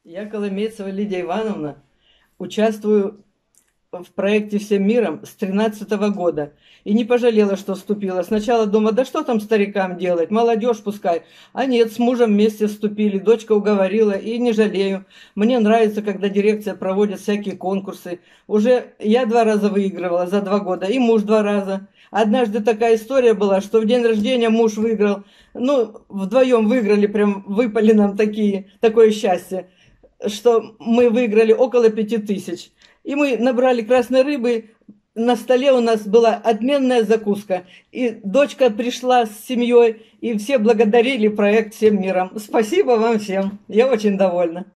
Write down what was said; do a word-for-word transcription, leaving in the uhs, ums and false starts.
Я, Коломейцева Лидия Ивановна, участвую в проекте «Всем миром» с тринадцатого года. И не пожалела, что вступила. Сначала думала, да что там старикам делать, молодежь пускай. А нет, с мужем вместе вступили, дочка уговорила, и не жалею. Мне нравится, когда дирекция проводит всякие конкурсы. Уже я два раза выигрывала за два года, и муж два раза. Однажды такая история была, что в день рождения муж выиграл. Ну, вдвоем выиграли, прям выпали нам такие, такое счастье, что мы выиграли около пяти тысяч. И мы набрали красной рыбы, на столе у нас была отменная закуска. И дочка пришла с семьей, и все благодарили проект «Всем миром». Спасибо вам всем, я очень довольна.